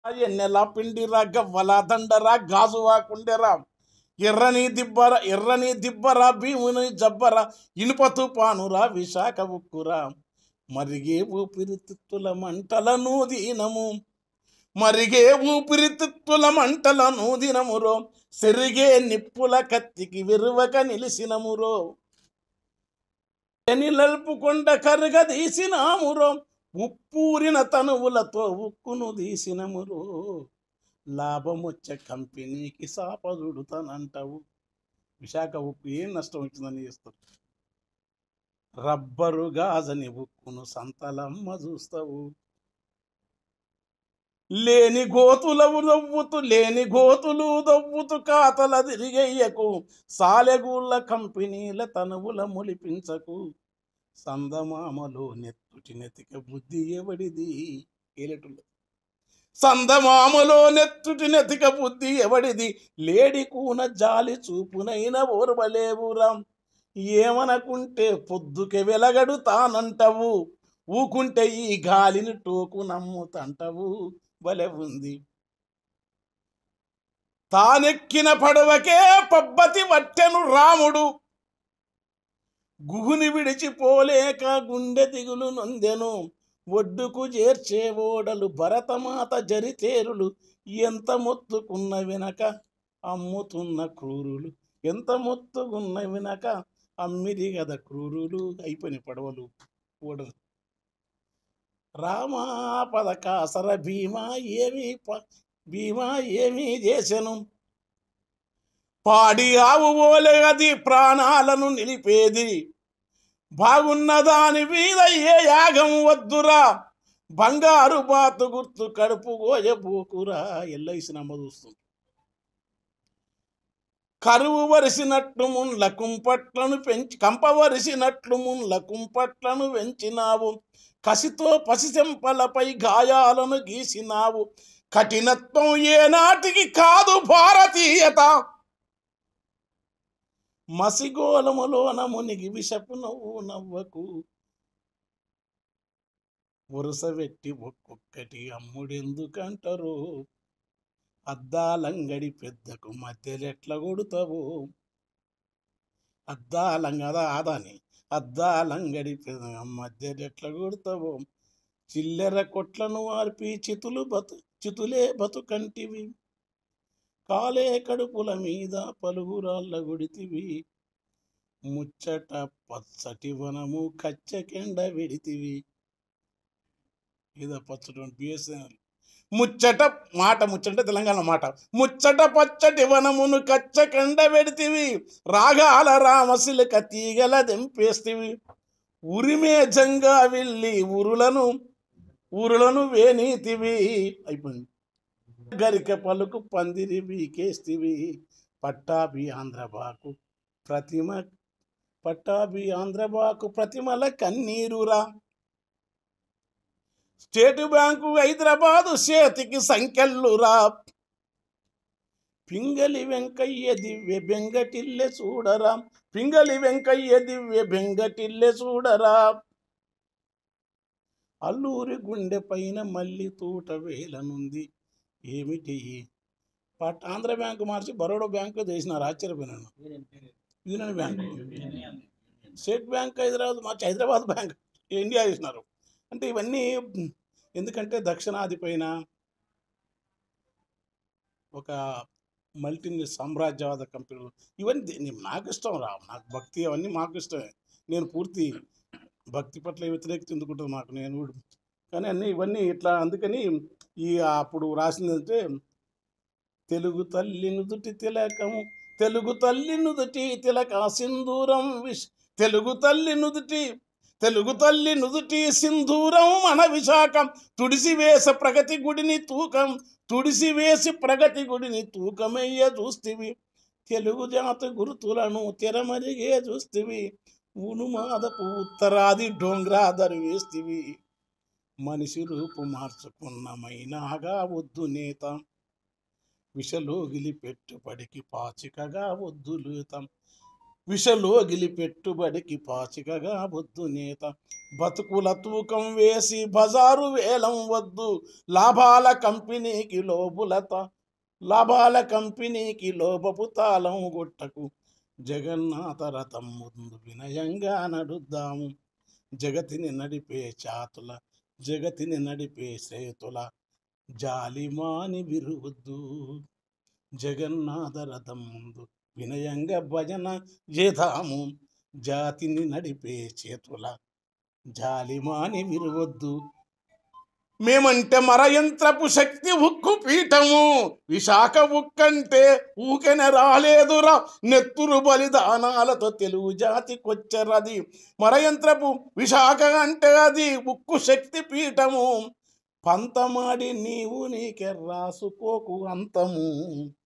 ఎన్నెలా పిండిరా గవ్వల దండరా గాజువా కుండెరా ఎర్రని దిబ్బరా భీముని జబ్బరా ఇనుప తుపానురా విశాఖ ఉక్కురా మరిగే ఊపిరితిత్తుల మంటల నూదినము మరిగే ఊపిరితిత్తుల మంటల నూదినమురో సెరిగే నిప్పుల కత్తికి విరువక నిలిసినమురో నలుపుకొండ కరుగ తీసినామురో ఉప్పూరిన తనువులతో ఉక్కును తీసినమురో లాభమొచ్చే కంపెనీకి సాపదుడుతానంటావు. విశాఖ ఉక్కు ఏం నష్టం వచ్చిందని చేస్తారు. రబ్బరు గాజని ఉక్కును సంతలమ్మ చూస్తావు. లేని గోతులు దవ్వుతూ కాతల తిరిగయ్యకు సాలెగూళ్ళ కంపెనీల తనువుల మొలిపించకు. సందమామలో నెత్తిక బుద్ధి ఎవడిది ఏలెటుల్లో సందమామలో నెత్తిక బుద్ధి ఎవడిది లేడి కూన జాలి చూపునైన ఓర్వలేవురా. ఏమనకుంటే పొద్దుకే వెలగడు తానంటవు ఊకుంటే ఈ గాలిని టోకు నమ్ముతంటవు. బలే ఉంది తానెక్కిన పడవకే పబ్బతి వట్టెను రాముడు గుహుని విడిచిపోలేక గుండె దిగులు నొందెను. ఒడ్డుకు చేర్చే ఓడలు భరతమాత జరితేరులు ఎంత మొత్తుకున్న వినక అమ్ముతున్న క్రూరులు ఎంత మొత్తుకున్న వినక అమ్మిరి గద క్రూరులు. అయిపోయిన పడవలు ఓడలు. రామా పదకాసర భీమా ఏమీ చేసెను పాడి ఆవు ఓలే అది ప్రాణాలను నిలిపేది. బాగున్న దాని మీద ఏ యాగం వద్దురా బంగారు బాతు గుర్తు కడుపు గోయబోకురా. ఎల్లైసి నమ్మ చూస్తుంది. కరువు వరిసినట్లు మున్ల కుంపట్లను కంపవరిసినట్లు మున్ల కుంపట్లను పెంచినావు. కసితో పసిచెంపలపై గాయాలను గీసినావు. కఠినత్వం ఏనాటికి కాదు భారతీయత. మసిగోళములోన మునిగి విషపు నవ్వు నవ్వకు. వరుస పెట్టి ఒక్కొక్కటి అమ్ముడెందుకంటారు. అద్దాలంగడి పెద్దకు మధ్యలెట్ల కొడుతావు. అద్దాలంగడి మధ్యలెట్ల కొడుతావు. చిల్లెర కొట్లను వార్పి చితులే బతుకంటివి. కాలే కడుపుల మీద పలుగురాళ్ళ గుడితివి. ముచ్చట పచ్చటి వనము కచ్చెకెండ విడితివి. ఇదా పచ్చటి బిఎస్ఎన్ఎల్ ముచ్చట తెలంగాణ మాట. ముచ్చట పచ్చటి వనమును కచ్చకండ పెడితివి. రాగాల రామశిలక తీగల దెంపేస్తివి. ఉరిమే జంగా వెళ్ళి ఊరులను వేనీతివి. అయిపోయింది. గరిక పలుకు పందిరి బీకేస్తివి. పట్టాభి ఆంధ్రబాకు ప్రతిమల కన్నీరురా. స్టేట్ బ్యాంకు హైదరాబాదు చేతికి సంఖ్యలురా. పింగళి వెంకయ్య దివ్య బెంగటిల్లె చూడరా. అల్లూరి గుండె పైన మళ్ళీ తూట వేలనుంది. ఏమిటి ఆంధ్ర బ్యాంకు మార్చి బరోడా బ్యాంకు చేసినారు. ఆశ్చర్యపోయినాను. Union bank state bank Hyderabad మార్చి హైదరాబాద్ బ్యాంక్ ఇండియా చేసినారు. అంటే ఇవన్నీ ఎందుకంటే దక్షిణాది పైన ఒక మల్టీ సామ్రాజ్యవాద కంపెనీలు ఇవన్నీ నాకు ఇష్టం రా. నాకు భక్తి అవన్నీ మాకు ఇష్టమే. నేను పూర్తి భక్తి పట్ల వ్యతిరేకత ఎందుకుంటుంది నాకు. నేను కానీ ఇవన్నీ ఇట్లా. అందుకని అప్పుడు రాసిందంటే తెలుగు తల్లి నుదుటి తిలక సింధూరం తెలుగు తల్లి నుదుటి సింధూరం మన విశాఖం. తుడిసివేసి ప్రగతి గుడిని తూకమయ్య చూస్తివి. తెలుగు జాతి గుర్తులను తెరమరిగే చూస్తివి. ఉనుమాదపు ఉత్తరాది డోంగ్రా దరివేస్తివి. మనిషి రూపు మార్చుకున్న మైనాగా వద్దు నేత. విషలోగిలి పెట్టుబడికి పాచికగా వద్దు లేతం. విషలోగిలి పెట్టుబడికి పాచికగా వద్దు నేత, బతుకుల తూకం వేసి బజారు వేలం వద్దు, లాభాల కంపెనీకి లోబపు తాళం గొట్టకు, జగన్నాథ రథం ముందు వినయంగా నడుద్దాము, జగతిని నడిపే చేతుల జాలిమాని విరువద్దు, జగన్నాథ రథం ముందు వినయంగా భజన చేద్దాము, జాతిని నడిపే చేతుల జాలిమాని విరువద్దు. మేమంటే మరయంత్రపు శక్తి ఉక్కు పీఠము, విశాఖ ఉక్కంటే ఊకెన రాలేదురా, నెత్తురు బలిదానాలతో తెలుగు జాతికొచ్చరది, మరయంత్రపు విశాఖ అంటే అది ఉక్కు శక్తి పీఠము, పంతమాడి నీవు నీకే రాసుకోకు అంతము.